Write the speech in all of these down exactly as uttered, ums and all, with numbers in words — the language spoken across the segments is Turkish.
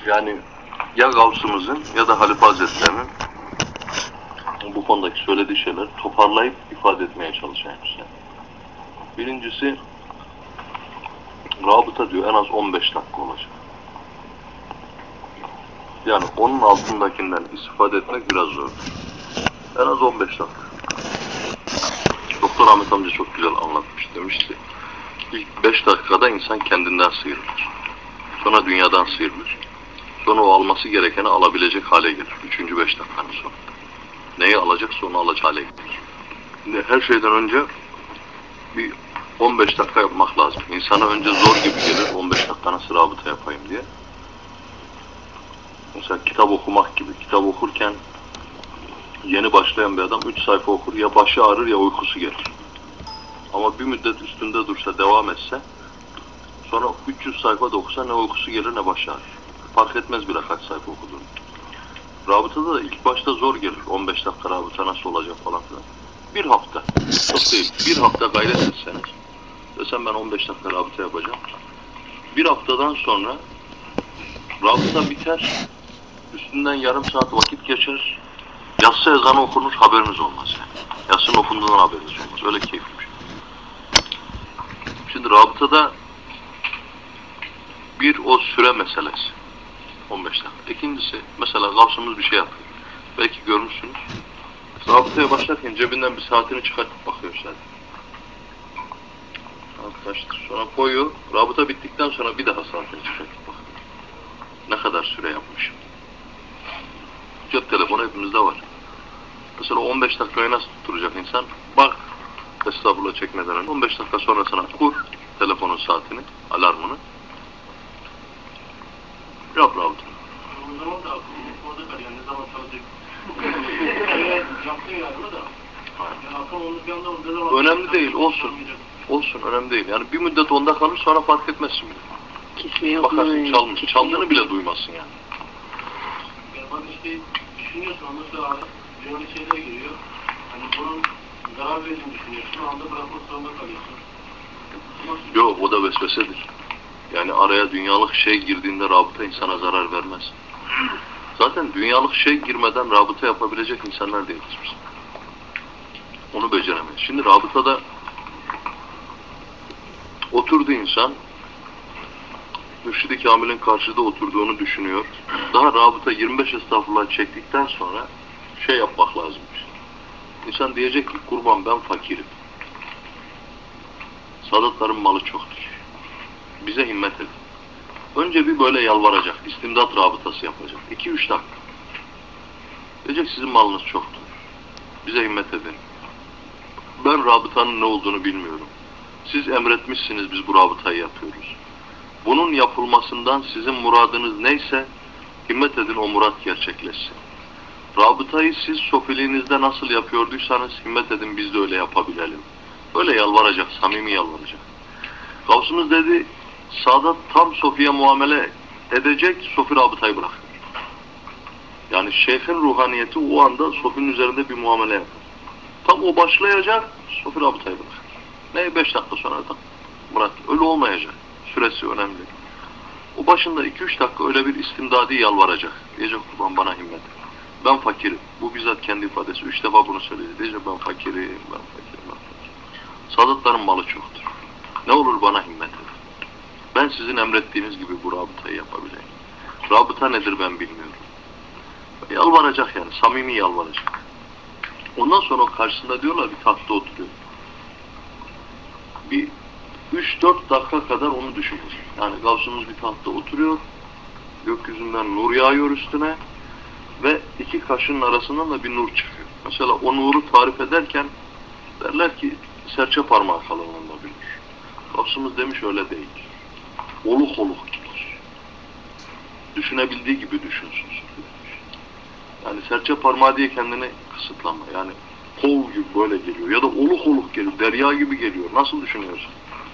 Yani ya Gavs'ımızın ya da Halife Hazretleri'nin bu konudaki söylediği şeyleri toparlayıp ifade etmeye çalışan işte. Birincisi, rabıta diyor en az on beş dakika olacak. Yani onun altındakinden istifade etmek biraz zor. En az on beş dakika. Doktor Ahmet amca çok güzel anlatmış, demişti. İlk beş dakikada insan kendinden sıyrılır. Sonra dünyadan sıyrılır. Sonra o alması gerekeni alabilecek hale gelir. Üçüncü beş dakikanın sonunda. Neyi alacaksa onu alacak hale gelir. Şimdi her şeyden önce bir on beş dakika yapmak lazım. İnsana önce zor gibi gelir, on beş dakika nasıl rabıta yapayım diye. Mesela kitap okumak gibi. Kitap okurken yeni başlayan bir adam üç sayfa okur, ya başı ağrır ya uykusu gelir. Ama bir müddet üstünde dursa, devam etse, sonra üç yüz sayfa da okusa ne uykusu gelir ne başı ağrır. Fark etmez bile kaç sayfa okuduğunu. Rabıtada da ilk başta zor gelir. on beş dakika rabıta nasıl olacak falan filan. Bir hafta, çok değil, bir hafta gayret etseniz, desem ben on beş dakika rabıta yapacağım. Bir haftadan sonra rabıta biter, üstünden yarım saat vakit geçer, yatsı ezanı okunur, haberiniz olmaz yani. Yatsının okunduğundan haberiniz olmaz, öyle keyifli bir şey. Şimdi rabıtada bir o süre meselesi, on beş dakika. İkincisi, mesela Gavs'ımız bir şey yapıyor. Belki görmüşsünüz. Rabıtaya başlarken cebinden bir saatini çıkartıp bakıyor zaten. Saat kaçtır? Sonra koyuyor. Rabıta bittikten sonra bir daha saatini çıkartıp bakıyor. Ne kadar süre yapmışım. Cep telefonu hepimizde var. Mesela on beş dakikayı nasıl tutturacak insan? Bak, estağfurullah çekmeden önce on beş dakika sonrasına kur telefonun saatini, alarmını. Yap rabıta. O zaman da orada kalıyor. Ne zaman çalacak? Yaptığın yargı da. Yani akıl onun bir anda ne zaman... Önemli değil, olsun. Olsun, önemli değil. Yani bir müddet onda kalır, sonra fark etmezsin bile. Kesme Bakarsın çalmış, çaldığını bile duymazsın yani. Yani bak işte düşünüyorsun, ondan sonra böyle şeyler giriyor. Hani bunun zarar verdiğini düşünüyorsun, anda bırakmak zorunda kalıyorsun. Yok, o da vesvesedir. Yani araya dünyalık şey girdiğinde rabıta insana zarar vermez. Zaten dünyalık şey girmeden rabıta yapabilecek insanlar değiliz biz. Onu beceremeyiz. Şimdi rabıtada oturdu insan, Mürşid-i Kamil'in karşıda oturduğunu düşünüyor. Daha rabıta yirmi beş estağfurullah çektikten sonra şey yapmak lazımmış. İnsan diyecek ki, kurban ben fakirim. Sadatların malı çoktur. Bize himmet edin. Önce bir böyle yalvaracak, istimdat rabıtası yapacak. iki üç dakika. Diyecek sizin malınız çoktur. Bize himmet edin. Ben rabıtanın ne olduğunu bilmiyorum. Siz emretmişsiniz, biz bu rabıtayı yapıyoruz. Bunun yapılmasından sizin muradınız neyse, himmet edin o murat gerçekleşsin. Rabıtayı siz sofiliğinizde nasıl yapıyorduysanız, himmet edin biz de öyle yapabilelim. Böyle yalvaracak, samimi yalvaracak. Gavsımız dedi, Sadat tam Sofi'ye muamele edecek, Sofi rabıtayı bırakır. Yani şeyhin ruhaniyeti o anda Sofi'nin üzerinde bir muamele yapar. Tam o başlayacak, Sofi rabıtayı bırakır. Ne beş dakika sonra da Murat, öyle olmayacak. Süresi önemli. O başında iki üç dakika öyle bir istimdadi yalvaracak. Diyecek kurban bana himmet. Ben fakirim. Bu bizzat kendi ifadesi. Üç defa bunu söyledi. Diyecek ben fakirim, ben fakirim, ben fakirim. Sadatların malı çoktur. Ne olur bana himmet edin. Ben sizin emrettiğiniz gibi bu rabıtayı yapabileyim. Rabıta nedir ben bilmiyorum. Yalvaracak yani. Samimi yalvaracak. Ondan sonra karşısında diyorlar bir tahtta oturuyor. Bir üç dört dakika kadar onu düşünüyor. Yani Gavsımız bir tahtta oturuyor. Gökyüzünden nur yağıyor üstüne. Ve iki kaşının arasından da bir nur çıkıyor. Mesela o nuru tarif ederken derler ki serçe parmağı kalınlığında bir nur. Gavsımız demiş öyle değil. Oluk oluk gidiyor. Düşünebildiği gibi düşünsün. Yani serçe parmağı diye kendini kısıtlama. Yani kol gibi böyle geliyor. Ya da oluk oluk geliyor. Derya gibi geliyor. Nasıl düşünüyorsun?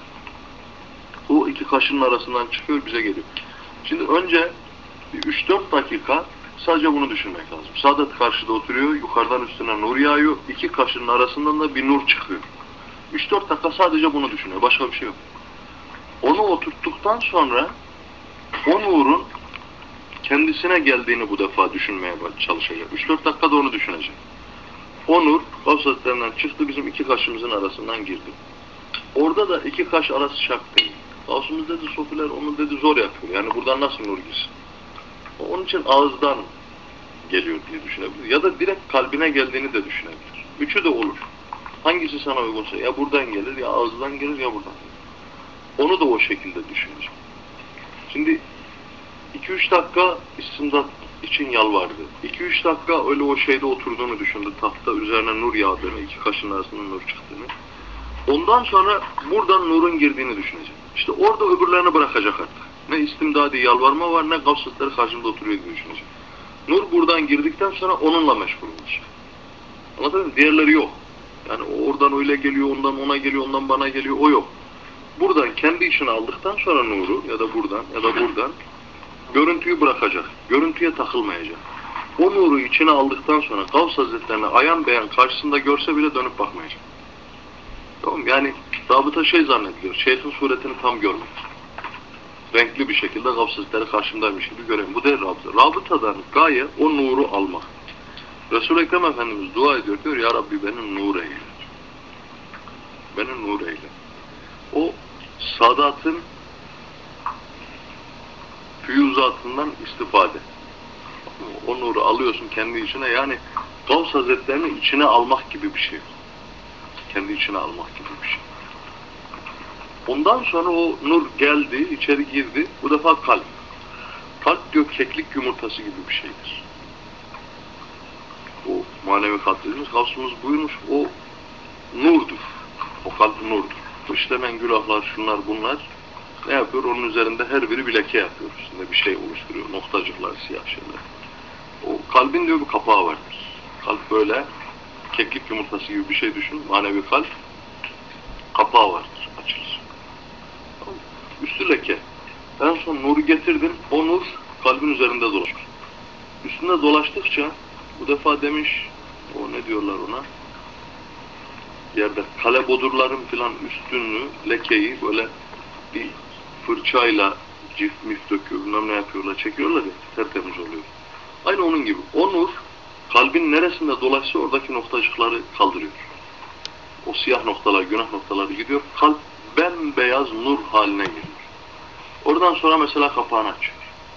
O iki kaşının arasından çıkıyor bize geliyor. Şimdi önce üç dört dakika sadece bunu düşünmek lazım. Sadat karşıda oturuyor. Yukarıdan üstüne nur yağıyor. İki kaşının arasından da bir nur çıkıyor. üç dört dakika sadece bunu düşünüyor. Başka bir şey yok. Onu oturttuktan sonra o nurun kendisine geldiğini bu defa düşünmeye çalışacak. üç dört dakikada onu düşünecek. O nur Gavs Hazretlerinden çıktı, bizim iki kaşımızın arasından girdi. Orada da iki kaş arası şak değil. Gavs'ımız dedi, sofiler onu dedi zor yapıyor. Yani buradan nasıl nur girsin? Onun için ağızdan geliyor diye düşünebilir. Ya da direkt kalbine geldiğini de düşünebilir. Üçü de olur. Hangisi sana uygunsa ya buradan gelir, ya ağızdan gelir, ya buradan gelir. Onu da o şekilde düşünecek. Şimdi iki üç dakika istimdat için yalvardı. iki üç dakika öyle o şeyde oturduğunu düşündü. Tahta üzerine nur yağdığını, iki kaşın arasından nur çıktığını. Ondan sonra buradan nurun girdiğini düşünecek. İşte orada öbürlerini bırakacak artık. Ne istimdadi yalvarma var, ne Gavs Hazretleri karşımda oturuyor diye düşünecek. Nur buradan girdikten sonra onunla meşgul olacak. Anladın mı? Diğerleri yok. Yani oradan öyle geliyor, ondan ona geliyor, ondan bana geliyor, o yok. Buradan kendi işini aldıktan sonra nuru ya da buradan ya da buradan görüntüyü bırakacak. Görüntüye takılmayacak. O nuru içine aldıktan sonra Gavs Hazretlerini ayan beyan karşısında görse bile dönüp bakmayacak. Tamam, yani rabıta şey zannediliyor. Şeyhin suretini tam görmek. Renkli bir şekilde Gavs Hazretleri karşımdaymış gibi göreyim. Bu değil rabıta. Rabıtadan gaye o nuru almak. Resul-i Ekrem Efendimiz dua ediyor, diyor ya Rabbi beni nur eyle. Beni nur eyle. O sadatın füyuzatından istifade. O nuru alıyorsun kendi içine, yani Gavs Hazretlerini içine almak gibi bir şey. Kendi içine almak gibi bir şey. Ondan sonra o nur geldi, içeri girdi. Bu defa kalp. Kalp diyor keklik yumurtası gibi bir şeydir. O manevi kalp dediğimiz Gavs'ımız buyurmuş, o nurdur. O kalp nurdur. İşlemen günahlar, şunlar bunlar ne yapıyor? Onun üzerinde her biri bir leke yapıyor. Üstünde bir şey oluşturuyor. Noktacıklar, siyah şeyler. O kalbin diyor bir kapağı vardır. Kalp böyle keklik yumurtası gibi bir şey düşün. Manevi kalp kapağı vardır. Açılır. Üstü leke. En son nuru getirdin. O nur kalbin üzerinde dolaşır. Üstünde dolaştıkça bu defa demiş, o ne diyorlar ona? Yerde kale bodurların filan üstünlüğü, lekeyi böyle bir fırçayla cift mif döküyor, bilmem ne yapıyorlar, çekiyorlar ya, tertemiz oluyor. Aynı onun gibi. O nur kalbin neresinde dolaşsa oradaki noktacıkları kaldırıyor. O siyah noktalar, günah noktaları gidiyor. Kalp bembeyaz nur haline geliyor. Oradan sonra mesela kapağını açıyor.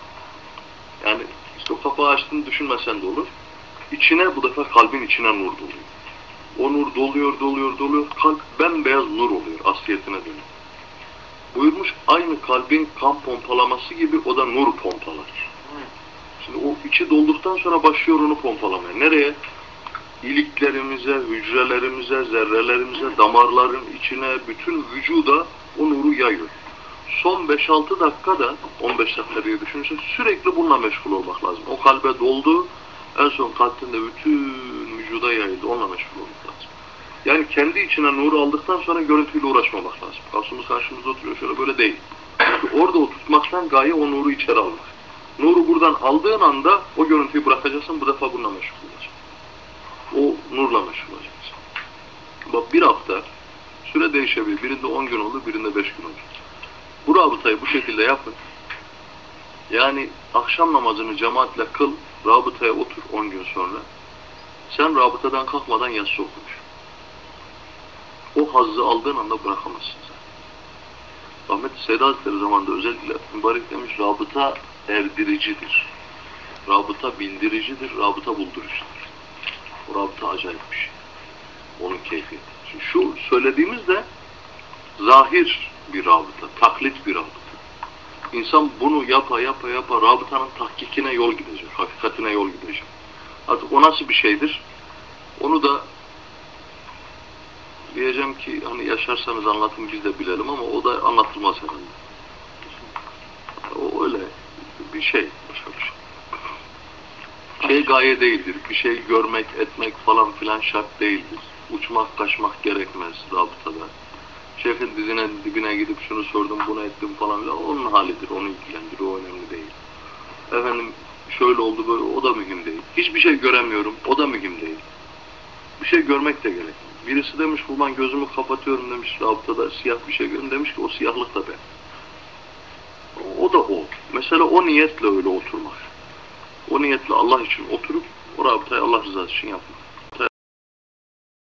Yani işte o kapağı açtığını düşünmesen de olur. İçine bu defa kalbin içine nur doluyor. O nur doluyor, doluyor, doluyor. Kalp bembeyaz nur oluyor. Asliyetine dönüyor. Buyurmuş aynı kalbin kan pompalaması gibi o da nur pompalar. Şimdi o içi dolduktan sonra başlıyor onu pompalamaya. Nereye? İliklerimize, hücrelerimize, zerrelerimize, damarların içine, bütün vücuda o nuru yayıyor. Son beş altı dakikada, on beş dakika diye düşünürsek sürekli bununla meşgul olmak lazım. O kalbe doldu, en son kalpten de bütün vücuda yayıldı, onunla meşgul olmak lazım. Yani kendi içine nuru aldıktan sonra görüntüyle uğraşmamak lazım. Karşımız karşımızda oturuyor, şöyle böyle değil. Çünkü orada o tutmaktan gaye o nuru içeri almak. Nuru buradan aldığın anda o görüntüyü bırakacaksın, bu defa bununla meşgul olacaksın. O nurla meşgul olacaksın. Bak bir hafta süre değişebilir. Birinde on gün olur, birinde beş gün olur. Bu rabıtayı bu şekilde yapın. Yani akşam namazını cemaatle kıl, rabıtaya otur on gün sonra. Sen rabıtadan kalkmadan yatsı okumuş. O hazzı aldığın anda bırakamazsın sen. Rahmetli Seyyid Hazretleri zamanında özellikle mübarek demiş, rabıta erdiricidir. Rabıta bildiricidir, rabıta buldurucudur. O rabıta acayip bir şey. Onun keyfiyeti. Şimdi şu söylediğimiz de zahir bir rabıta, taklit bir rabıta. İnsan bunu yapa yapa yapa rabıtanın tahkikine yol gidecek, hakikatine yol gidecek. Artık o nasıl bir şeydir? Onu da diyeceğim ki hani yaşarsanız anlatın biz de bilelim ama o da anlatılmaz herhalde. O öyle bir şey, başka bir şey. Şey gaye değildir. Bir şey görmek, etmek falan filan şart değildir. Uçmak, kaçmak gerekmez rabıtada. Şeyhin dizine, dibine gidip şunu sordum, bunu ettim falan filan. Onun halidir, onu ilgilendirir, o önemli değil. Efendim şöyle oldu böyle, o da mühim değil. Hiçbir şey göremiyorum, o da mühim değil. Bir şey görmek de gerekmiyor. Birisi demiş, ben gözümü kapatıyorum demiş, rabıtada siyah bir şey görüyorum demiş ki o siyahlık da ben. O da o. Mesela o niyetle öyle oturmak. o niyetle Allah için oturup o rabıtayı Allah rızası için yapmak.